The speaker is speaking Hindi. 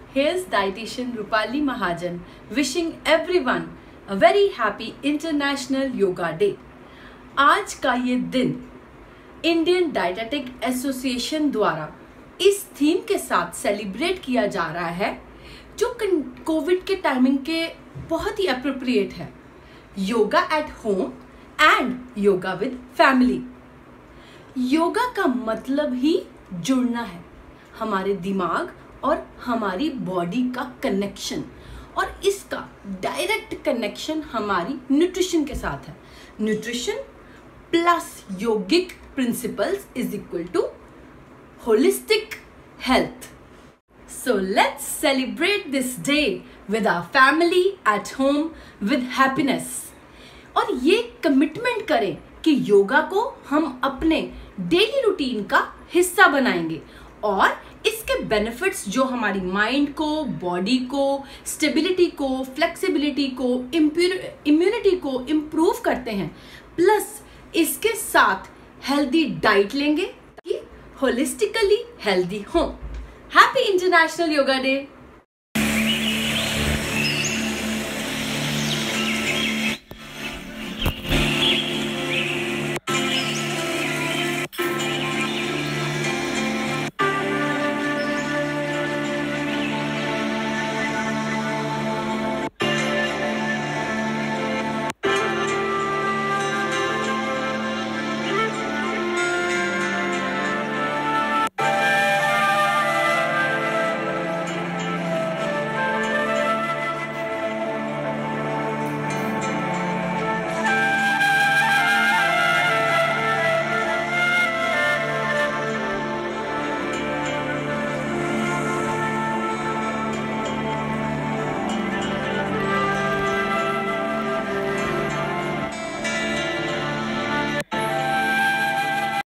Here's dietitian Rupali Mahajan wishing everyone a very happy International Yoga Day. आज का ये दिन इंडियन डाइटेटिक एसोसिएशन द्वारा इस थीम के साथ सेलिब्रेट किया जा रहा है जो कोविड के टाइमिंग के बहुत ही अप्रोप्रिएट है। Yoga at home and yoga with family. Yoga का मतलब ही जुड़ना है, हमारे दिमाग और हमारी बॉडी का कनेक्शन, और इसका डायरेक्ट कनेक्शन हमारी न्यूट्रिशन के साथ है। Nutrition plus yogic principles is equal to holistic health. So let's celebrate this day with our family at home with happiness। और ये कमिटमेंट करें कि योगा को हम अपने डेली रूटीन का हिस्सा बनाएंगे और इसके बेनिफिट्स जो हमारी माइंड को, बॉडी को, स्टेबिलिटी को, फ्लेक्सिबिलिटी को, इम्यूनिटी को इम्प्रूव करते हैं, प्लस इसके साथ हेल्दी डाइट लेंगे कि होलिस्टिकली हेल्दी हो। Happy international yoga day.